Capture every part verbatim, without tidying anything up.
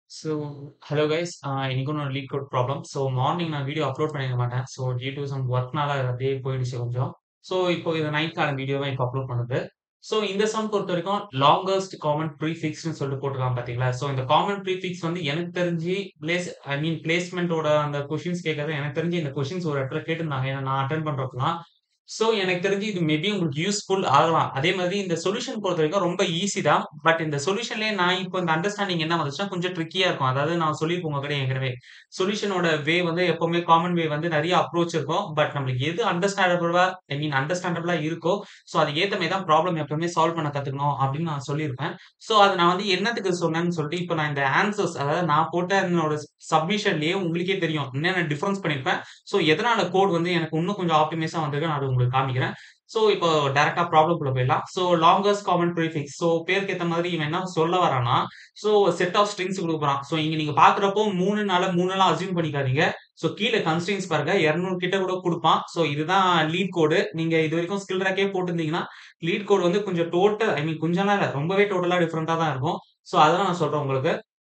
So, hello guys. அ இன்னைக்கும் ஒரு leet code problem. So, morning நான் வீடியோ அப்லோட் பண்ணியிருக்க மாட்டேன். ஸோ, டியூ டூ சம் ஒர்க்னால அது அப்படியே போயிடுச்சு கொஞ்சம். ஸோ, இப்போ இது நைட்க்கான வீடியோவா இப்போ அப்லோட் பண்ணுது. ஸோ, இந்த சம் பொறுத்தவரைக்கும் லாங்கஸ்ட் காமன் ப்ரீஃபிக்ஸ்ன்னு சொல்லிட்டு போட்டுருக்காங்க பார்த்தீங்களா? ஸோ, இந்த காமன் ப்ரீஃபிக்ஸ் வந்து எனக்கு தெரிஞ்சு பிளேஸ் ஐ மீன் பிளேஸ்மென்ட்டோட அந்த கொஸ்டின்ஸ் கேட்கறது எனக்கு தெரிஞ்சு இந்த கொஸ்டின்ஸ் ஒரு இடத்துல கேட்டிருந்தாங்க. ஏன்னா நான் அட்டெண்ட் பண்றப்பலாம். ஸோ, எனக்கு தெரிஞ்சு இது மேபி உங்களுக்கு யூஸ்ஃபுல் ஆகலாம். அதே மாதிரி இந்த சொல்யூஷன் பொறுத்தவரைக்கும் ரொம்ப ஈஸி தான். பட் இந்த சொல்யூஷன்லயே நான் இப்போ இந்த அண்டர்ஸ்டாண்டிங் என்ன வந்துச்சுன்னா, கொஞ்சம் ட்ரிக்கியா இருக்கும். அதாவது நான் சொல்லியிருப்பேன் உங்ககிட்ட ஏற்கனவே. சொல்யூஷனோட வே வந்து எப்பவுமே காமன் வே வந்து நெறைய அப்ரோச் இருக்கும். பட் நம்மளுக்கு எது அண்டர்ஸ்டாண்டபிளா ஐ மீன் அண்டர்ஸ்டாண்டபிளா இருக்கோ, ஸோ அதுக்கு ஏத்த மாரி தான் ப்ராப்ளம் எப்பவுமே சால்வ் பண்ண கத்துக்கணும் அப்படின்னு நான் சொல்லியிருப்பேன். ஸோ அத நான் வந்து என்னத்துக்கு சொன்னேன்னு சொல்லிட்டு, இப்ப நான் இந்த ஆன்சர்ஸ் அதாவது நான் போட்ட என்னோட சப்மிஷன்லயே உங்களுக்கே தெரியும். என்னென்ன டிஃபரன்ஸ் பண்ணியிருப்பேன். ஸோ எதனால கோட் வந்து எனக்கு இன்னும் கொஞ்சம் ஆப்டிமைஸா வந்திருக்கு நான் அத உங்களுக்கு காமிக்கிறேன். ஸோ இப்போ டைரக்ட்டா ப்ராப்ளம்க்குள்ள போயிடலாம். So longest common prefix. So பேருக்கு ஏத்த மாதிரி இவன் என்ன சொல்ல வரான்னா, ஸோ செட் ஆஃப் ஸ்ட்ரிங்ஸ் குடுக்க போறான். ஸோ இங்க நீங்க பார்க்கிறப்போ 3னால 3லாம் அஸ்யூம் பண்ணிக்காதீங்க. ஸோ கீழ கன்ஸ்ட்ரெயின்ட்ஸ் பாருங்க. இருநூறு கிட்ட கூட குடுப்பான். ஸோ இதுதான் லீட் கோடு. நீங்க இதுவரைக்கும் ஸ்கில் ரேக்கே போட்டிருந்தீங்கன்னா, லீட் கோட் வந்து கொஞ்சம் டோட்டல் ஐ மீன் கொஞ்சம்லாம் இல்ல. ரொம்பவே டோட்டலா டிஃபரெண்ட்டா தான் இருக்கும். ஸோ அதெல்லாம் நான் சொல்றேன் உங்களுக்கு.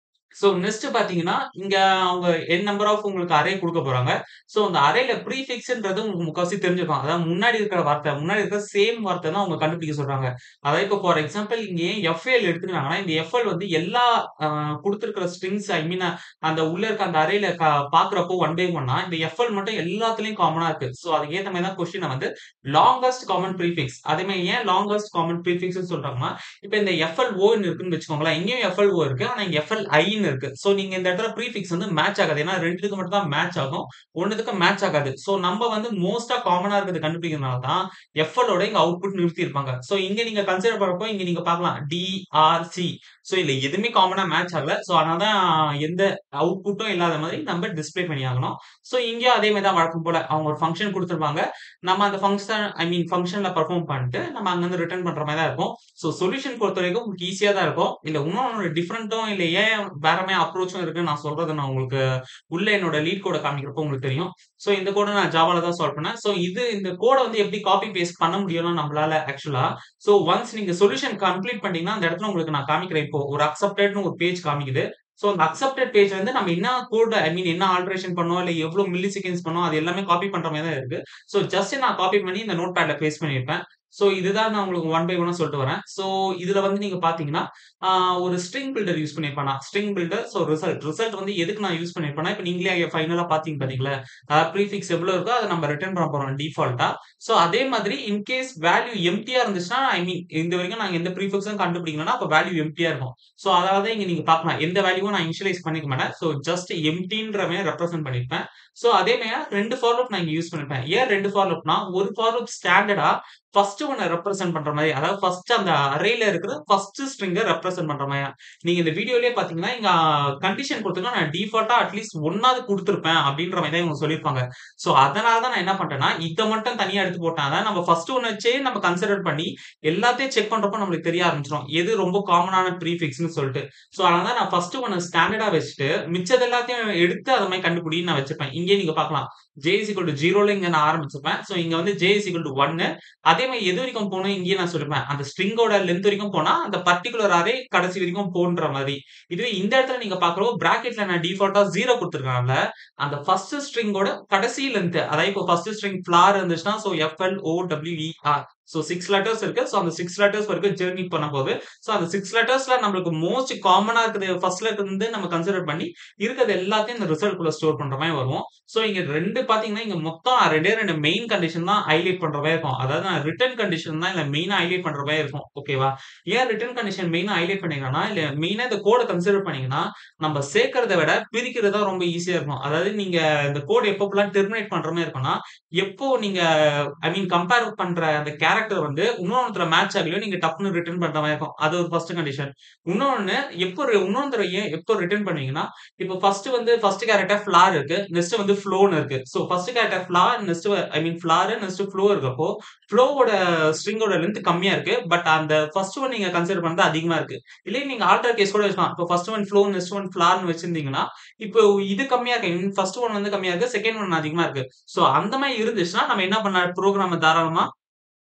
ஸோ நெக்ஸ்ட் பார்த்தீங்கன்னா, இங்க அவங்க என் நம்பர் ஆஃப் உங்களுக்கு அரே குடுக்க போறாங்க. ஸோ அந்த அரேல ப்ரீஃபிக்ஸ்ன்றது உங்களுக்கு முக்காவாசி தெரிஞ்சிருக்கும். அதாவது முன்னாடி இருக்கிற வார்த்தை, முன்னாடி இருக்கிற சேம் வார்த்தை தான் அவங்க கண்டுபிடிக்க சொல்றாங்க. அதாவது இப்போ ஃபார் எக்ஸாம்பிள் இங்க எஃப்எல் எடுத்துக்கிறாங்கன்னா, இந்த எஃப்எல் வந்து எல்லா அ குடுத்திருக்கிற ஸ்ட்ரிங்ஸ் ஐ மீன் அந்த உள்ள இருக்க அந்த அரேல க பார்க்கிறப்போ ஒன் பை ஒன்னா இந்த எஃப்எல் மட்டும் எல்லாத்துலயும் காமனா இருக்கு. ஸோ அதுக்கு ஏத்த மாரி தான் கொஸ்டின வந்து லாங்கஸ்ட் காமன் ப்ரீஃபிக்ஸ். அதே மாரி ஏன் லாங்கஸ்ட் காமன் ப்ரீஃபிக்ஸ்ன்னு சொல்றாங்கன்னா, இப்ப இந்த எஃப்எல்ஓன்னு இருக்குன்னு வச்சுக்கோங்களேன். இங்கேயும் எஃப்எல்ஓ இருக்கு. ஆனா இங்க எஃப்எல்ஐன்னு இருக்கு. சோ நீங்க இந்த இடத்துல ப்ரீஃபிக்ஸ் வந்து மேட்ச் ஆகாது. ஏன்னா ரெண்டுத்துக்கு மட்டும் தான் மேட்ச் ஆகும். ஒண்ணுத்துக்கு மேட்ச் ஆகாது. சோ நம்ம வந்து மோஸ்ட்டா காமனா இருக்கிறத கண்டுபிடிக்கிறதுனால தான் எஃப்எலோட இங்க அவுட்புட் நிறுத்தியிருப்பாங்க. சோ இங்க நீங்க கன்சிடர் பண்றப்போ இங்க நீங்க பார்க்கலாம் டி, ஆர், சி. சோ இதுல எதுவுமே காமனா மேட்ச் ஆகல. சோ அதனால தான் எந்த அவுட்புட்டும் இல்லாத மாதிரி நம்ம டிஸ்ப்ளே பண்ணியாகணும். சோ இங்கேயும் அதே மாரி தான் வழக்கம் போல அவங்க ஒரு ஃபங்ஷன் குடுத்திருப்பாங்க. நம்ம அந்த ஃபங்ஷன் ஐ மீன் ஃபங்ஷன்ல பெர்ஃபார்ம் பண்ணிட்டு நம்ம அங்கருந்து ரிட்டர்ன் பண்ற மாரி தான் இருக்கும். ஸோ சொல்யூஷன் பொறுத்தவரைக்கும் உங்களுக்கு ஈஸியா தான் இருக்கும். இல்ல இன்னும் டிஃபரெண்ட்டும் இல்ல ஏன் வேற மாரி அப்ரோச்சும் இருக்குன்னு நான் சொல்றத நான் உங்களுக்கு உள்ள என்னோட லீட் கோட காமிக்கிறப்போ உங்களுக்கு தெரியும். ஸோ இந்த கோட நான் ஜாவால தான் சால்வ் பண்ணேன். ஸோ இது இந்த கோட வந்து எப்படி காப்பி பேஸ்ட் பண்ண முடியும்னா நம்மளால ஆக்சுவலா. ஸோ ஒன்ஸ் நீங்க சொல்யூஷன் கம்ப்ளீட் பண்ணிட்டீங்கன்னா, அந்த இடத்துல உங்களுக்கு நான் காமிக்கிறேன் இப்போ. ஒரு அக்செப்டட்ன்னு ஒரு பேஜ் காமிக்குது. ஸோ அந்த அக்செப்டட் பேஜ் வந்து நம்ம என்ன கோட் ஐ மீன் என்ன ஆல்டரேஷன் பண்ணோம், இல்ல எவ்வளோ மில்லி செகண்ட்ஸ் பண்ணோம், அது எல்லாமே காப்பி பண்ற மாரி தான் இருக்கு. ஸோ ஜஸ்ட் நான் காப்பி பண்ணி இந்த நோட் பேட்ல பேஸ்ட் பண்ணியிருப்பேன். ஸோ இதுதான் நான் உங்களுக்கு ஒன் பை ஒன்னா சொல்லிட்டு வரேன். ஸோ இதுல வந்து நீங்க பார்த்தீங்கன்னா, ஆ ஒரு ஸ்ட்ரிங் பில்டர் யூஸ் பண்ணியிருப்பேன் நான். String builder so result. Result வந்து எதுக்கு நான் யூஸ் பண்ணியிருப்பேன்னா, இப்ப நீங்களே ஃபைனலா பார்த்தீங்க பார்த்தீங்களா? அ ப்ரீஃபிக்ஸ் எவ்வளோ இருக்கோ அத நம்ம ரிட்டர்ன் பண்ண போறோம் டிஃபால்ட்டா. ஸோ அதே மாதிரி இன் கேஸ் வேல்யூ எம்ப்டியா இருந்துச்சுன்னா, ஐ மீன் இந்த வரைக்கும் நாங்க எந்த ப்ரீஃபிக்ஸும் கண்டுபிடிக்கலன்னா, அப்ப வேல்யூ எம்ப்டியா இருக்கும். ஸோ அதாவது தான் இங்க நீங்க பார்க்கலாம். எந்த வேல்யூவும் நான் இனிஷியலைஸ் பண்ணிக்க மாட்டேன். ஸோ ஜஸ்ட் எம்ப்டின்ற மாரி ரெப்ரசன்ட் பண்ணியிருப்பேன். ஸோ அதே மாரி ரெண்டு ஃபார் லூப் நான் இங்க யூஸ் பண்ணியிருப்பேன். ஏன் ரெண்டு ஃபார் லூப்னா, ஒரு ஃபார் லூப் ஸ்டாண்டர்டா ஃபர்ஸ்ட் ஒன்ன ரெப்ரசன்ட் பண்ற மாரி. அதாவது ஃபர்ஸ்ட் அந்த அரேல இருக்கிற ஃபர்ஸ்ட் ஸ்ட்ரிங்க ரெப்ரசன்ட் பண்ற மாரியா. நீங்க இந்த வீடியோலயே பார்த்தீங்கன்னா, இங்க கண்டிஷன் குடுத்திருக்கோம். நான் டிஃபால்ட்டா அட்லீஸ்ட் ஒன்னாவது குடுத்திருப்பேன் அப்டின்ற மாரி தான் இவங்க சொல்லியிருப்பாங்க. சோ அதனால தான் நான் என்ன பண்ட்டேன்னா, இத மட்டும் தனியா எடுத்து போட்டேன். அதாவது நம்ம ஃபர்ஸ்ட் ஒண்ண வச்சே நம்ம கன்சிடர் பண்ணி எல்லாத்தையும் செக் பண்றப்போ நம்மளுக்கு தெரிய ஆரம்பிச்சுரும். எது ரொம்ப காமனான ப்ரீஃபிக்ஸ்ன்னு சொல்ட்டு. சோ அதனால தான் நான் ஃபர்ஸ்ட் ஒண்ண ஸ்டாண்டர்டா வச்சுட்டு, மிச்சது எல்லாத்தையும் எடுத்து அத மாரி கண்டுபிடின்னு நான் வச்சுப்பேன். இங்கேயே நீங்க பார்க்கலாம். j is equal to 0ல இங்க நான் ஆரம்பிச்சுப்பேன். சோ இங்க வந்து j is equal to ஒன்னு. அதே மாரி எது வரைக்கும் போணும் இங்கேயே நான் சொல்லிருப்பேன். அந்த ஸ்ட்ரிங்கோட லென்த் வரைக்கும் போனா, அந்த பர்ட்டிகுலர் அரே கடைசி வரைக்கும் போன்ற மாரி. இதுவே இந்த இடத்துல நீங்க பார்க்குறப்போ பிராக்கெட்ல நான் டிஃபால்ட்டா ஜீரோ குடுத்துருக்கனால, அந்த ஃபர்ஸ்ட் ஸ்ட்ரிங்கோட கடைசி லென்த் அதாவது இப்போ ஃபர்ஸ்ட் ஸ்ட்ரிங் ஃப்ளார் இருந்துச்சுன்னா, சோ எஃப்-எல்-ஓ-டபிள்யூ-இ-ஆர். சோ ஆறு லெட்டர்ஸ் இருக்கு. சோ அந்த ஆறு லெட்டர்ஸ் வரைக்கும் ஜர்னி பண்ணும்போது, சோ அந்த ஆறு லெட்டர்ஸ்ல நம்மளுக்கு மோஸ்ட் காமனா இருக்குது ஃபர்ஸ்ட் லெட்டர் வந்து நம்ம கன்சிடர் பண்ணி, இருக்கிறது எல்லாத்தையும் இந்த ரிசல்ட் குள்ள ஸ்டோர் பண்ற மாரி வரும். சோ இங்க ரெண்டு பார்த்தீங்கன்னா, இங்க மொத்தம் ரெண்டே ரெண்டு மெயின் கண்டிஷன் தான் ஹைலைட் பண்ற மாரி இருக்கும். அதாவது நான் ரிட்டர்ன் கண்டிஷன் தான் இதுல மெயினா ஹைலைட் பண்ற மாரி இருக்கும். ஓகேவா? ஏன் ரிட்டர்ன் கண்டிஷன் மெயினா ஹைலைட் பண்ணிருக்கேன்னா, இல்ல மெயினா இந்த கோட கன்சிடர் பண்ணீங்கன்னா, நம்ம சேர்க்கிறத விட பிரிக்கிறது தான் ரொம்ப ஈஸியா இருக்கும். அதாவது நீங்க இந்த கோட் எப்பப்பலாம் டெர்மினேட் பண்ற மாரி இருக்கும்னா, எப்போ நீங்க ஐ மீன் கம்பேர் பண்ற அந்த கேரக்டர் வந்து இன்னொருத்தர மேட்ச் ஆகலையோ, நீங்க டப்ன்னு ரிட்டர்ன் பண்ற மாரி இருக்கும். அது ஒரு ஃபர்ஸ்ட் கண்டிஷன். இன்னொன்னு எப்போ இன்னொரு தடவ ஏன் எப்போ ரிட்டர்ன் பண்ணுவீங்கன்னா, இப்போ ஃபர்ஸ்ட் வந்து ஃபர்ஸ்ட் கேரக்டர் ஃப்ளார் இருக்கு. நெக்ஸ்ட் வந்து ஃப்ளோன்னு இருக்கு. So first character flower next I mean flower next flow இருக்கப்போ, ஃப்ளோவோட ஸ்ட்ரிங்கோட லென்த் கம்மியா இருக்கு. பட் அந்த ஃபர்ஸ்ட் ஒன் நீங்க கன்சிடர் பண்றது அதிகமா இருக்கு. இல்ல நீங்க ஆல்டர் கேஸ் கூட வச்சுக்கலாம். இப்போ first one flow next one ஃப்ளார்ன்னு வச்சிருந்தீங்கன்னா, இப்போ இது கம்மியா இருக்கு. ஃபர்ஸ்ட் ஒன் வந்து கம்மியா இருக்கு. செகண்ட் ஒன் அதிகமா இருக்கு. சோ அந்த மாரி இருந்துச்சுன்னா, நம்ம என்ன பண்ணலாம் புரோகிராம தாராளமா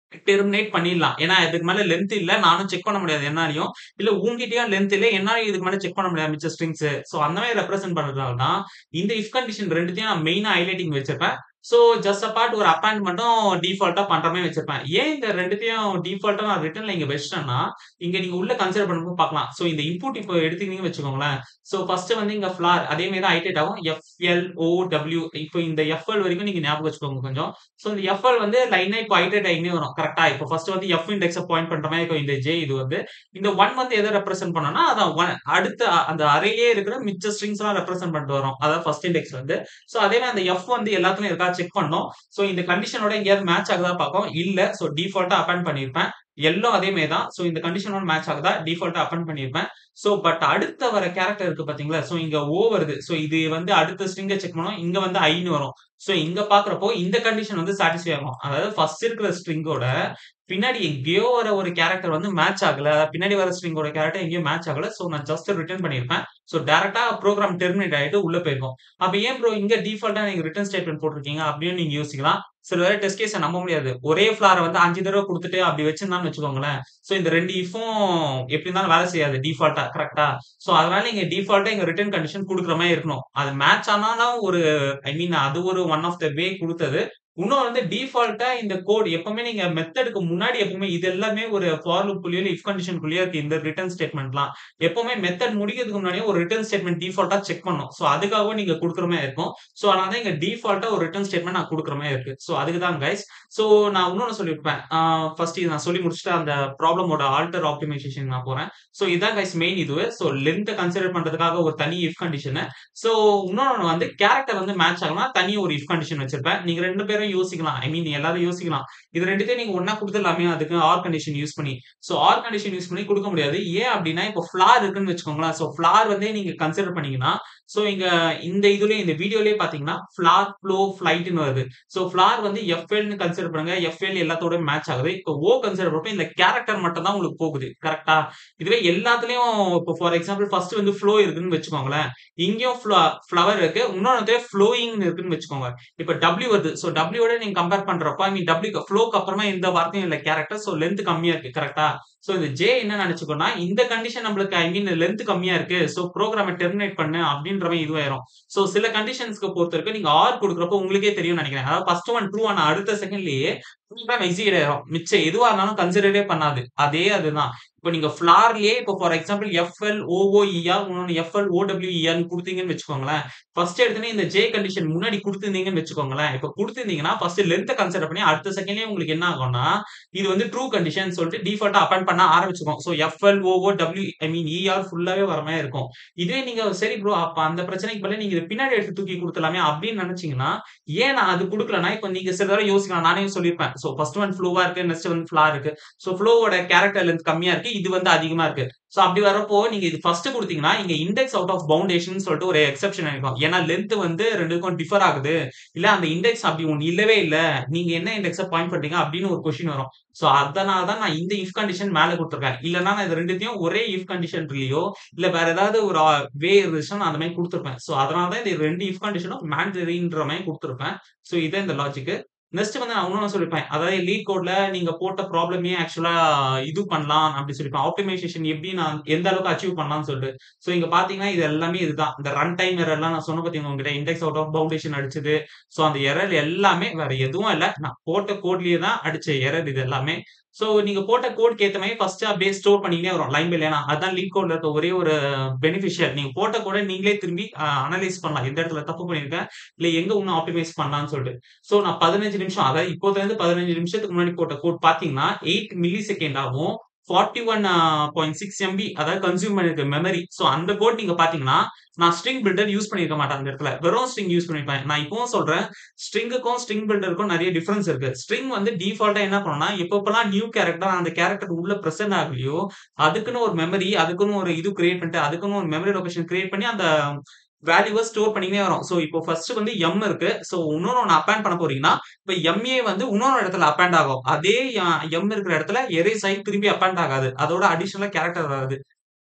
டெர்மினேட் பண்ணிடலாம். ஏன்னா இதுக்கு மேல லென்த் இல்ல. நானும் செக் பண்ண முடியாது என்னாலயும். இல்ல உன்கிட்டயும் லென்த் இல்ல. என்னாலயும் இதுக்கு மேல செக் பண்ண முடியாது மிச்ச ஸ்ட்ரிங்ஸ். சோ அந்த மாரி ரெப்ரசென்ட் பண்றதுனால தான் இந்த இஃப் கண்டிஷன் ரெண்டுத்தையும் நான் மெயினா ஹைலைட்டிங் வச்சிருப்பேன். சோ ஜஸ்ட் அபார்ட் ஒரு அப்பேண்ட் மட்டும் டிஃபால்ட்டா பண்ற மாரி வச்சிருப்பேன். ஏன் இந்த ரெண்டுத்தையும் டிஃபால்ட்டா நான் ரிட்டர்ன்ல இங்க வச்சுட்டேன்னா, இங்க நீங்க உள்ள கன்சிடர் பண்ணும்போது பார்க்கலாம். சோ இந்த இன்புட் இப்போ எடுத்தீங்கன்னு வச்சுக்கோங்களேன். சோ ஃபர்ஸ்ட் வந்து இங்க ஃப்ளார் அதே மாரி தான் ஐட்டரேட் ஆகும். எஃப்-எல்-ஓ-டபிள்யூ இப்போ இந்த எஃப்-எல் வரைக்கும் நீங்க ஞாபகம் வச்சுக்கோங்க கொஞ்சம். சோ இந்த எஃப்-எல் வந்து லைனா இப்போ ஐட்டரேட் ஆகினே வரும். கரெக்ட்டா? இப்போ ஃபர்ஸ்ட் வந்து எஃப் இண்டெக்ஸ பாயிண்ட் பண்ற மாரி இருக்கும் இந்த ஜே இது வந்து. இந்த ஒன்று வந்து எத ரெப்ரசென்ட் பண்ணும்னா, அதான் ஒன் அடுத்த அ- அந்த அரேலயே இருக்கிற மிச்ச ஸ்ட்ரிங்ஸ்லாம் ரெப்ரசென்ட் பண்ணிட்டு வரும். அதாவது ஃபர்ஸ்ட் இண்டெக்ஸ்ல இருந்து. சோ அதே மாரி அந்த எஃப் வந்து எல்லாத்துலயும் இருக்கா செக் பண்ணும். சோ இந்த கண்டிஷனோட எங்கேயாவது மேட்ச் ஆகுதா பார்க்கும். இல்ல. சோ டிஃபால்ட்டா அப்பெண்ட் பண்ணியிருப்பேன். எல்லும் அதே மாரி தான். சோ இந்த கண்டிஷனோட மேட்ச் ஆகுதா டிஃபால்ட்டா அப்பெண்ட் பண்ணியிருப்பேன். சோ பட் அடுத்த வர கேரக்டர் இருக்கு பார்த்தீங்களா? சோ இங்க ஓ வருது. சோ இது வந்து அடுத்த ஸ்ட்ரிங்க செக் பண்ணும். இங்க வந்து ஐன்னு வரும். சோ இங்க பார்க்கிறப்போ இந்த கண்டிஷன் வந்து சாட்டிஸ்ஃபை ஆகும். அதாவது ஃபர்ஸ்ட் இருக்கிற ஸ்ட்ரிங்கோட பின்னாடி எங்கேயோ வர ஒரு கேரக்டர் வந்து மேட்ச் ஆகல. பின்னாடி வர ஸ்ட்ரிங்கோட கேரக்டர் எங்கேயும் மேட்ச் ஆகல. சோ நான் ஜஸ்ட் ரிட்டர்ன் பண்ணியிருப்பேன். சோ டைரக்ட்டா புரோகிராம் டெர்மினேட் ஆயிட்டு உள்ள போயிருக்கும். அப்ப ஏன் ப்ரோ இங்க டிஃபால்ட்டா நீங்க ரிட்டர்ன் ஸ்டேட்மென்ட் போட்டிருக்கீங்க அப்படின்னு நீங்க யோசிக்கலாம். சில வேளை டெஸ்ட் கேஸ நம்ப முடியாது. ஒரே ஃப்ளார வந்து ஐந்து தடவ குடுத்துட்டு அப்படி வச்சிருந்தான்னு வச்சுக்கோங்களேன். சோ இந்த ரெண்டு இஃப்பும் எப்படி இருந்தாலும் வேலை செய்யாது டிஃபால்ட்டா கரெக்ட்டா? சோ அதனால நீங்க டிஃபால்ட்டா இங்க ரிட்டர்ன் கண்டிஷன் குடுக்குற மாரி இருக்கணும். அது மேட்ச் ஆனாலும் ஒரு ஐ மீன் அது ஒரு ஒன் ஆஃப் த வே குடுத்தது. இன்னொன்னு வந்து டிஃபால்ட்டா இந்த கோட் எப்பவுமே நீங்க மெத்தடுக்கு முன்னாடி எப்பவுமே இது எல்லாமே ஒரு ஃபார் லூப்குள்ளயோ இல்ல இஃப் கண்டிஷன்குள்ளயோ இருக்கு இந்த ரிட்டர்ன் ஸ்டேட்மென்ட்லாம். எப்பவுமே மெத்தட் முடிக்கிறதுக்கு முன்னாடியே ஒரு ரிட்டர்ன் ஸ்டேட்மென்ட் டிஃபால்ட்டா செக் பண்ணும். சோ அதுக்காகவும் நீங்க குடுக்குற மாரி இருக்கும். சோ அதனால தான் இங்க டிஃபால்ட்டா ஒரு ரிட்டர்ன் ஸ்டேட்மென்ட் நான் குடுக்குற மாரி இருக்கு. சோ அதுக்கு தான் கைஸ். சோ நான் இன்னொன்னு சொல்லியிருப்பேன். ஆ ஃபர்ஸ்ட் இத நான் சொல்லி முடிச்சுட்டு அந்த ப்ராப்ளமோட ஆல்டர் ஆப்டிமைசேஷன் நான் போறேன். சோ இதான் கைஸ் மெயின் இதுவு. சோ லென்த்த கன்சிடர் பண்றதுக்காக ஒரு தனி இஃப் கண்டிஷன். சோ இன்னொன்னு வந்து கேரக்டர் வந்து மேட்ச் ஆகணும்னா தனி ஒரு இஃப் கண்டிஷன் வச்சிருப்பேன். நீங்க ரெண்டு பேரும் யோசிக்கலாம். ஐ மீன் எல்லாரும் யோசிக்கலாம். இது ரெண்டுத்தையும் நீங்க ஒண்ணா குடுத்துடலாமே அதுக்கு ஆர் கண்டிஷன் யூஸ் பண்ணி. சோ ஆர் கண்டிஷன் யூஸ் பண்ணி குடுக்க முடியாது. ஏன் அப்டின்னா இப்போ ஃப்ளார் இருக்குன்னு வச்சுக்கோங்களேன். சோ ஃப்ளார் வந்து நீங்க கன்சிடர் பண்ணீங்கன்னா, சோ இங்க இந்த இதுலயே இந்த வீடியோலயே பார்த்தீங்கன்னா, ஃப்ளார் ஃப்ளோ ஃப்ளைட்ன்னு வருது. சோ ஃப்ளார் வந்து எஃப்எல்ன்னு கன்சிடர் பண்ணுங்க. எஃப்எல் எல்லாத்தோட மேட்ச் ஆகுது. இப்போ ஓ கன்சிடர் பண்றப்ப இந்த கேரக்டர் மட்டும் தான் உங்களுக்கு போகுது. கரெக்ட்டா? இதுவே எல்லாத்துலயும் இப்போ ஃபார் எக்ஸாம்பிள் ஃபர்ஸ்ட் வந்து ஃப்ளோ இருக்குன்னு வச்சுக்கோங்களேன். இங்கேயும் ஃப்ள ஃப்ளவர் இருக்கு. இன்னொன்னு ஃப்ளோயிங்ன்னு இருக்குன்னு வச்சுக்கோங்க. இப்ப டபிள்யூ வருது. சோ டபிள்யூ ஓட நீங்க கம்பேர் பண்றப்ப ஐ மீன் டபிள்யூ ஃப்ளோக்கு அப்புறமா எந்த வார்த்தையும் இல்ல கேரக்டர். சோ லென்த் கம்மியா இருக்கு. கரெக்ட்டா? சோ இந்த ஜே என்ன நெனச்சுக்கும்னா, இந்த கண்டிஷன் நம்மளுக்கு ஐ மீன் லென்த் கம்மியா இருக்கு. சோ புரோகிராம டெர்மினேட் பண்ணு அப்படின்ற மாரி இதுவாயிரும். சோ சில கண்டிஷன்ஸ்க்கு பொறுத்தவரைக்கும் நீங்க ஆர் குடுக்குறப்போ உங்களுக்கே தெரியும்னு நெனைக்கிறேன். அதாவது ஃபர்ஸ்ட் ஒன் ட்ரூ ஆன அடுத்த செகண்ட்லயே புரோகிராம் எக்ஸிக்யூட் ஆயிரும். மிச்சம் எதுவா இருந்தாலும் கன்சிடரே பண்ணாது. அதே அதுதான். இப்ப நீங்க ஃப்ளார்லயே இப்போ ஃபார் எக்ஸாம்பிள் எஃப்-எல்-ஓ-ஓ-இ-ஆர் இன்னொன்னு எஃப்-எல்-ஓ-டபிள்யூ-இ-ஆர்ன்னு குடுத்தீங்கன்னு வச்சுக்கோங்களேன். ஃபர்ஸ்ட் எடுத்தோனே இந்த ஜே கண்டிஷன் முன்னாடி குடுத்திருந்தீங்கன்னு வச்சுக்கோங்களேன். இப்ப குடுத்திருந்தீங்கன்னா, ஃபர்ஸ்ட் லென்த்த கன்சிடர் பண்ணி அடுத்த செகண்ட்லயே உங்களுக்கு என்ன ஆகும்னா, இது வந்து ட்ரூ கண்டிஷன் சொல்லிட்டு டிஃபால்ட்டா அப்பெண்ட் பண்ண ஆரம்பிச்சுக்கும். சோ எஃப்-எல்-ஓ-ஓ-டபிள்யூ ஐ மீன் இ-ஆர் ஃபுல்லாவே வர மாரி இருக்கும். இதுவே நீங்க சரி ப்ரோ அப்ப அந்த பிரச்சனைக்கு பதிலா நீங்க இத பின்னாடி எடுத்து தூக்கி குடுத்துடலாமே அப்படின்னு நெனச்சீங்கன்னா, ஏன் நான் அது குடுக்கலன்னா, இப்ப நீங்க சில தடவ யோசிக்கலாம். நானே சொல்லியிருப்பேன். சோ ஃபர்ஸ்ட் ஒன் ஃப்ளோவா இருக்கு. நெக்ஸ்ட் வந்து ஃப்ளார் இருக்கு. சோ ஃப்ளோவோட கேரக்டர் லென்த் கம்மியா இருக்கு. இது வந்து அதிகமா இருக்கு. சோ அப்படி வரப்போ நீங்க இது ஃபர்ஸ்ட் குடுத்தீங்கன்னா, இங்க இண்டெக்ஸ் அவுட் ஆஃப் பவுண்டேஷன்னு சொல்லிட்டு ஒரு எக்செப்ஷன் இருக்கும். ஏன்னா லென்த் வந்து ரெண்டுக்கும் டிஃபர் ஆகுது. இல்ல அந்த இண்டெக்ஸ் அப்படி ஒண்ணு இல்லவே இல்ல. நீங்க என்ன இண்டெக்ஸ பாயிண்ட் பண்றீங்க அப்படின்னு ஒரு கொஸ்டின் வரும். சோ அதனால தான் நான் இந்த இஃப் கண்டிஷன் மேல குடுத்துருக்கேன். இல்லன்னா நான் இது ரெண்டுத்தையும் ஒரே இஃப் கண்டிஷன்லயோ இல்ல வேற ஏதாவது ஒரு அ வே இருந்துச்சுன்னா நான் அந்த மாரி குடுத்துருப்பேன். சோ அதனால தான் இந்த ரெண்டு இஃப் கண்டிஷனும் மேண்டரின்ற மாரி குடுத்துருப்பேன். சோ இதான் இந்த லாஜிக். நெக்ஸ்ட் வந்து நான் இன்னொன்னு சொல்லிருப்பேன். அதாவது லீட் கோட்ல நீங்க போட்ட ப்ராப்ளமே ஆக்சுவலா இது பண்ணலாம் அப்படி சொல்லிருப்பேன். ஆப்டிமைசேஷன் எப்படி நான் எந்த அளவுக்கு அச்சீவ் பண்ணலாம்னு சொல்லிட்டு. சோ இங்க பார்த்தீங்கன்னா, இது எல்லாமே இதுதான். இந்த ரன் டைம் எரர்லாம் நான் சொன்னேன் பார்த்தீங்களா உங்ககிட்ட இண்டெக்ஸ் அவுட் ஆஃப் பவுண்டேஷன் அடிச்சது. சோ அந்த எரர் எல்லாமே வேற எதுவும் இல்ல. நான் போட்ட கோட்லயே தான் அடிச்ச எரர் இது எல்லாமே. சோ நீங்க போட்ட கோட்க்கு ஏத்த மாரி ஃபர்ஸ்ட் அப்படியே ஸ்டோர் பண்ணிக்கிட்டே வரும். லைன் பை லைனா. அதான் லீட் கோட்ல இருக்க ஒரே ஒரு பெனிஃபிஷியல். நீங்க போட்ட கோட நீங்களே திரும்பி அ அனலைஸ் பண்ணலாம். எந்த இடத்துல தப்பு பண்ணியிருக்கேன், இல்ல எங்க இன்னும் ஆப்டிமைஸ் பண்ணலாம்னு சொல்லிட்டு. சோ நான் பதினைந்து நிமிஷம் அதாவது இப்போதுலருந்து பதினைந்து நிமிஷத்துக்கு முன்னாடி போட்ட கோட் பார்த்தீங்கன்னா, எட்டு மில்லி செகண்ட் ஆகும். நாற்பத்தி ஒன்று புள்ளி ஆறு எம்பி அதாவது கன்சியூம் பண்ணிருக்க மெமரி. சோ அந்த கோட் நீங்க பார்த்தீங்கன்னா, நான் ஸ்ட்ரிங் பில்டர் யூஸ் பண்ணியிருக்க மாட்டேன் அந்த இடத்துல. வெறும் ஸ்ட்ரிங் யூஸ் பண்ணியிருப்பேன். நான் இப்பவும் சொல்றேன். ஸ்ட்ரிங்குக்கும் ஸ்ட்ரிங் பில்டருக்கும் நெறைய டிஃபரன்ஸ் இருக்கு. ஸ்ட்ரிங் வந்து டிஃபால்ட்டா என்ன பண்ணும்னா, எப்பப்பலாம் நியூ கேரக்டர் அந்த கேரக்டர் உள்ள பிரசன்ட் ஆகலையோ, அதுக்குன்னு ஒரு மெமரி, அதுக்குன்னு ஒரு இது கிரியேட் பண்ணிட்டு, அதுக்குன்னு ஒரு மெமரி லொகேஷன் கிரியேட் பண்ணி அந்த வேல்யூவ ஸ்டோர் பண்ணிக்கினே வரும். சோ இப்போ ஃபர்ஸ்ட் வந்து எம் இருக்கு. சோ இன்னொன்னு ஒண்ணு அப்பேண்ட் பண்ண போறீங்கன்னா, இப்ப எம்ஏ வந்து இன்னொரு இடத்துல அப்பேண்ட் ஆகும். அதே அ எம் இருக்கிற இடத்துல எரேஸ் ஆயி திரும்பி அப்பேண்ட் ஆகாது. அதோட அடிஷனலா கேரக்டர் வராது.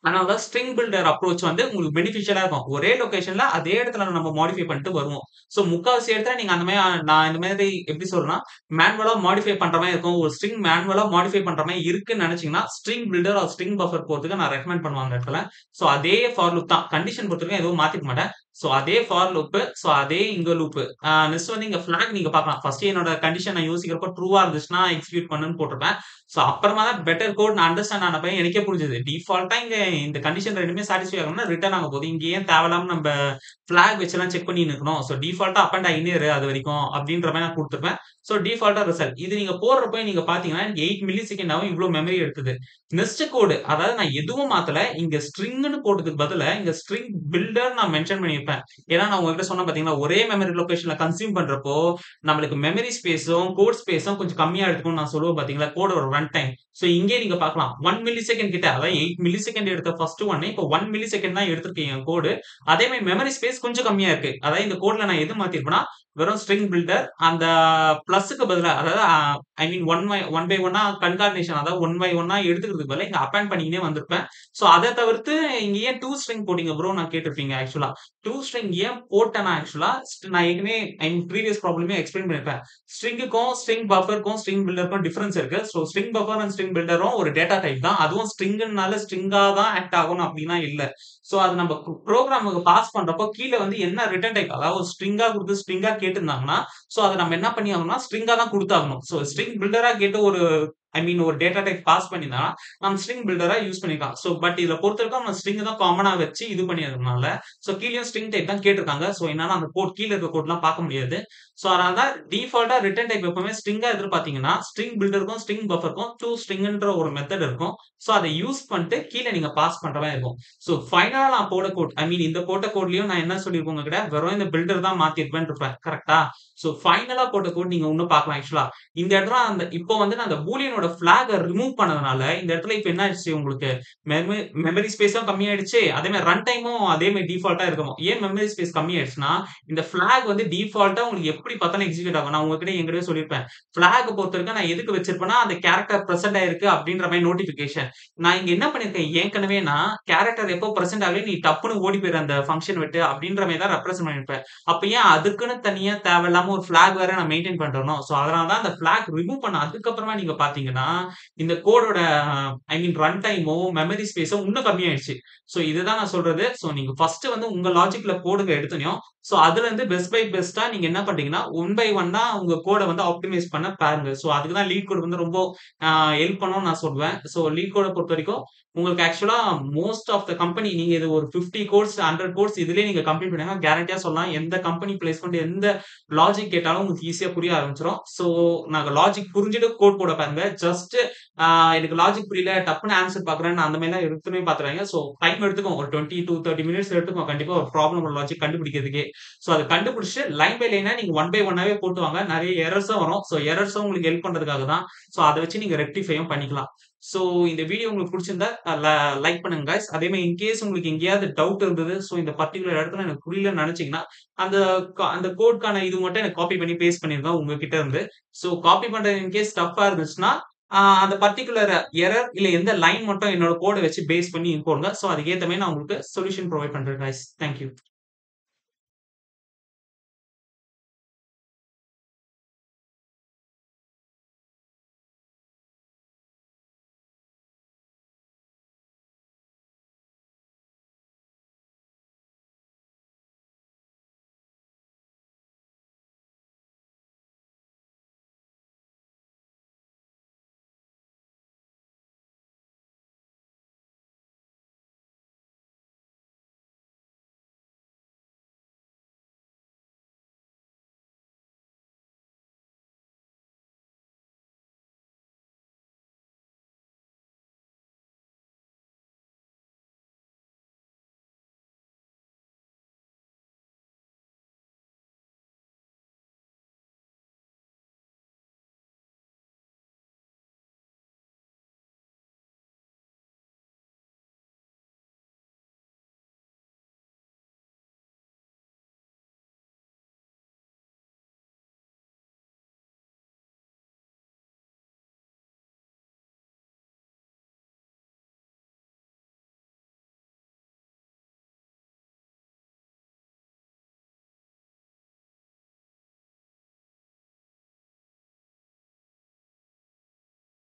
அதனால தான் ஸ்ட்ரிங் பில்டர் அப்ரோச் வந்து உங்களுக்கு பெனிஃபிஷியலா இருக்கும். ஒரே லொகேஷன்ல அதே இடத்துல நம்ம மாடிஃபை பண்ணிட்டு வருவோம். ஸோ முக்காவாசி இடத்துல நீங்க அந்த மாரி நான் இந்த மாதிரி எப்படி சொல்றேன்னா, மேனுவலா மாடிஃபை பண்ற மாரி இருக்கும். ஒரு ஸ்ட்ரிங் மேனுவலா மாடிஃபை பண்ற மாரி இருக்குன்னு நெனச்சீங்கன்னா, string builder or string buffer போறதுக்கு நான் ரெக்கமெண்ட் பண்ணுவேன் அந்த இடத்துல. ஸோ அதே ஃபார் லூப் தான். கண்டிஷன் பொறுத்தவரைக்கும் எதுவும் மாத்திக்க மாட்டேன். ஸோ அதே ஃபார் லூப், ஸோ அதே இங்க லூப். ஆ நெக்ஸ்ட் வந்து இங்க ஃபிளாக் நீங்க பார்க்கலாம். ஃபர்ஸ்ட் என்னோட கண்டிஷன் நான் யோசிக்கிறப்போ ட்ரூவா இருந்துச்சுன்னா எக்ஸிக்யூட் பண்ணுன்னு போட்டிருப்பேன். ஸோ அப்புறமா தான் பெட்டர் கோட் நான் அண்டர்ஸ்டாண்ட் ஆனப்ப எனக்கே புரிஞ்சது. டிஃபால்ட்டா இங்க இந்த கண்டிஷன் ரெண்டுமே சாட்டிஸ்ஃபை ஆகணும்னா ரிட்டர்ன் ஆக போகுது. இங்க ஏன் தேவையில்லாம நம்ப ஃபிளாக் வச்சுலாம் செக் பண்ணின்னு இருக்கணும். ஸோ டிஃபால்ட்டா அப் அண்ட் ஆகினே இரு அது வரைக்கும் அப்படின்ற மாரி நான் குடுத்துருப்பேன். So டிஃபால்ட்டா result. இது நீங்க போடுறப்ப நீங்க பார்த்தீங்கன்னா, எனக்கு எட்டு மில்லி செகண்ட் ஆவும் இவ்ளோ மெமரி எடுத்தது. நெக்ஸ்ட் கோடு அதாவது நான் எதுவும் மாத்தல. இங்க ஸ்ட்ரிங்ன்னு போட்டதுக்கு பதிலா இங்க ஸ்ட்ரிங் பில்டர் நான் மென்ஷன் பண்ணியிருப்பேன். ஏன்னா நான் உங்ககிட்ட சொன்னேன் பார்த்தீங்களா, ஒரே மெமரி லொகேஷன்ல கன்சியூம் பண்றப்போ, நம்மளுக்கு மெமரி ஸ்பேஸும், கோட் ஸ்பேஸும் கொஞ்சம் கம்மியா எடுத்துக்கும்னு நான் சொல்லுவேன் பார்த்தீங்களா, கோடோட ரன் டைம். ஸோ இங்கேயே நீங்க பார்க்கலாம். ஒரு மில்லி செகண்ட் கிட்ட அதாவது எட்டு மில்லி செகண்ட் எடுத்த ஃபர்ஸ்ட் ஒன் இப்போ ஒரு மில்லி செகண்ட் தான் எடுத்திருக்கு என் கோடு. அதே மாரி மெமரி ஸ்பேஸ் கொஞ்சம் கம்மியா இருக்கு. அதாவது இந்த கோட்ல நான் எது மாத்திருப்பேன்னா, வெறும் ஸ்ட்ரிங் பில்டர் அந்த பிளஸ்க்கு பதிலா அதாவது I mean one by one by ஒன்னா கன்கார்டினேஷன் அதாவது ஒன் பை ஒன்னா எடுத்துக்கிறதுக்கு பதிலா இங்க அப்பேண்ட் பண்ணிக்கினே வந்திருப்பேன். ஸோ அத தவிர்த்து இங்க ஏன் ரெண்டு ஸ்ட்ரிங் போட்டீங்க ப்ரோ நான் கேட்டிருப்பீங்க ஆக்சுவலா. ரெண்டு ஸ்ட்ரிங் ஏன் போட்டேன்னா ஆக்சுவலா நான் ஏற்கனவே ஐ மீன் ப்ரீவியஸ் ப்ராப்ளமே எக்ஸ்பிளைன் பண்ணிருப்பேன். ஸ்ட்ரிங்குக்கும், ஸ்ட்ரிங் பஃபருக்கும், ஸ்ட்ரிங் பில்டருக்கும் டிஃபரன்ஸ் இருக்கு. So string buffer and string பில்டரும் ஒரு டேட்டா டைப் தான். அதுவும் ஸ்ட்ரிங்னால ஸ்ட்ரிங்கா தான் ஆக்ட் ஆகணும் அப்படின்னா இல்ல. ஸோ அது நம்ம ப்ரோகிராமுக்கு பாஸ் பண்றப்போ கீழ வந்து என்ன ரிட்டர்ன் டைப் அதாவது ஸ்ட்ரிங்கா குடுத்து ஸ்ட்ரிங்கா கேட்டிருந்தாங்கன்னா, ஸோ அத நம்ம என்ன பண்ணி ஆகணும்னா ஸ்ட்ரிங்கா தான் குடுத்தாகணும். ஸோ ஸ்ட்ரிங் பில்டரா கேட்டு ஒரு ஐ மீன் ஒரு டேட்டா டைப் பாஸ் பண்ணியிருந்தா, நம்ம ஸ்ட்ரிங் பில்டரா யூஸ் பண்ணிக்கலாம். ஸோ பட் இதுல பொறுத்தவரைக்கும் நம்ம ஸ்ட்ரிங் தான் காமனா வச்சு இது பண்ணியதுனால, ஸோ கீழயும் ஸ்ட்ரிங் டைப் தான் கேட்டிருக்காங்க. ஸோ என்னால அந்த கோட் கீழ இருக்க கோட்லாம் பார்க்க முடியாது. ஸோ அதனால தான் டிஃபால்ட்டா ரிட்டர்ன் டைப் எப்பவுமே ஸ்ட்ரிங்கா எதிர்பார்த்தீங்கன்னா, ஸ்ட்ரிங் பில்டருக்கும், ஸ்ட்ரிங் பஃபருக்கும் டூ ஸ்ட்ரிங்ன்ற ஒரு மெத்தட் இருக்கும். ஸோ அத யூஸ் பண்ணிட்டு கீழ நீங்க பாஸ் பண்ற மாரி இருக்கும். ஸோ ஃபைனலா நான் போட கோட் ஐ மீன் இந்த போட்ட கோட்லயும் நான் என்ன சொல்லியிருப்பேன் உங்ககிட்ட, வெறும் இந்த பில்டர் தான் மாத்திருப்பேன்னு இருப்பேன். கரெக்ட்டா? ஸோ ஃபைனலா போட்ட கோட் நீங்க இன்னும் பார்க்கலாம் ஆக்சுவலா. இந்த இடத்துல அந்த இப்போ வந்து நான் அந்த பூலியனோட ஃபிளாக ரிமூவ் பண்ணதுனால, இந்த இடத்துல இப்ப என்ன ஆயிடுச்சு உங்களுக்கு மெம மெமரி ஸ்பேஸும் கம்மியாயிடுச்சு. அதே மாரி ரன் டைமும் அதே மாரி டிஃபால்ட்டா இருக்கணும். ஏன் மெமரி ஸ்பேஸ் கம்மியாயிடுச்சுன்னா, இந்த ஃபிளாக் வந்து டிஃபால்ட்டா உங்களுக்கு எப்படி பார்த்தாலும் எக்ஸிக்யூட் ஆகும். நான் உங்ககிட்ட என்கிட்டயே சொல்லியிருப்பேன். ஃபிளாக பொறுத்தவரைக்கும் நான் எதுக்கு வச்சிருப்பேன்னா, அந்த கேரக்டர் பிரசென்ட் ஆயிருக்கு அப்படின்ற மாரி நோட்டிஃபிகேஷன். நான் இங்க என்ன பண்ணியிருக்கேன் ஏற்கனவே நான் கேரக்டர் எப்போ பிரசென்ட் ஆகலையோ நீ டப்புன்னு ஓடி போயிரு அந்த ஃபங்ஷன் விட்டு அப்படின்ற மாரி தான் ரெப்ரசென்ட் பண்ணியிருப்பேன். அப்ப ஏன் அதுக்குன்னு தனியா தேவையில்லாம ஒரு ஃபிளாக் வேற நான் மெயின்டெயின் பண்றணும். ஸோ அதனால தான் அந்த ஃபிளாக் ரிமூவ் பண்ண அதுக்கப்புறமா நீங்க பார்த்தீங்கன்னா, இந்த கோடோட ஐ மீன் ரன் டைமும், மெமரி ஸ்பேஸும் இன்னும் கம்மியாயிடுச்சு. ஸோ இதுதான் நான் சொல்றது. ஸோ நீங்க ஃபர்ஸ்ட் வந்து உங்க லாஜிக்ல போடுங்க எடுத்தோனயும். ஸோ அதுலருந்து பெஸ்ட் பை பெஸ்ட்டா நீங்க என்ன பண்றீங்கன்னா, ஒன் பை ஒன்னா உங்க கோட வந்து ஆப்டிமைஸ் பண்ண பாருங்க. ஸோ அதுக்கு தான் லீட் கோட் வந்து ரொம்ப அ ஹெல்ப் பண்ணும்னு நான் சொல்வேன். ஸோ லீட் கோட பொறுத்தவரைக்கும் உங்களுக்கு ஆக்சுவலா மோஸ்ட் ஆஃப் த கம்பெனி நீங்க இது ஒரு ஐம்பது கோர்ஸ், நூறு கோர்ஸ் இதுலயே நீங்க கம்ப்ளீட் பண்ணீங்கன்னா கேரண்டியா சொல்லலாம். எந்த கம்பெனி பிளேஸ்மென்ட் எந்த லாஜிக் கேட்டாலும் உங்களுக்கு ஈஸியா புரிய ஆரம்பிச்சுரும். ஸோ நாங்க லாஜிக் புரிஞ்சுட்டு கோட் போட பாருங்க. ஜஸ்ட் ஆ எனக்கு லாஜிக் புரியல, டப்புன்னு ஆன்சர் பார்க்குறேன் அந்த மாரிலாம் எடுத்தோனே பார்த்துறாதீங்க. ஸோ டைம் எடுத்துக்கும். ஒரு இருபது டூ முப்பது மினிட்ஸ் எடுத்துக்கும் கண்டிப்பா ஒரு ப்ராப்ளமோட லாஜிக் கண்டுபிடிக்கிறதுக்கே. ஸோ அத கண்டுபிடிச்சுட்டு லைன் பை லைனா நீங்க ஒன் பை ஒன்னாவே போட்டு வாங்க. நெறைய எரர்ஸும் வரும். ஸோ எரர்ஸும் உங்களுக்கு ஹெல்ப் பண்றதுக்காக தான். ஸோ அத வச்சு நீங்க ரெக்டிஃபையும் பண்ணிக்கலாம். ஸோ இந்த வீடியோ உங்களுக்கு புடிச்சிருந்தா ல லைக் பண்ணுங்க காய்ஸ். அதே மாரி இன்கேஸ் உங்களுக்கு எங்கேயாவது டவுட் இருந்தது, ஸோ இந்த பர்ட்டிகுலர் இடத்துல எனக்கு புரியலன்னு நெனச்சீங்கன்னா, அந்த க அந்த கோட்க்கான இது மட்டும் எனக்கு காப்பி பண்ணி பேஸ்ட் பண்ணிருங்க உங்ககிட்ட இருந்து. ஸோ காப்பி பண்றது இன்கேஸ் டஃப்பா இருந்துச்சுன்னா, ஆ அந்த பர்ட்டிகுலர் எரர் இல்ல எந்த லைன் மட்டும் என்னோட கோட வச்சு பேஸ் பண்ணி போடுங்க. ஸோ அதுக்கு ஏத்த மாரி நான் உங்களுக்கு சொல்யூஷன் புரொவைட் பண்றேன் காய்ஸ். Thank you.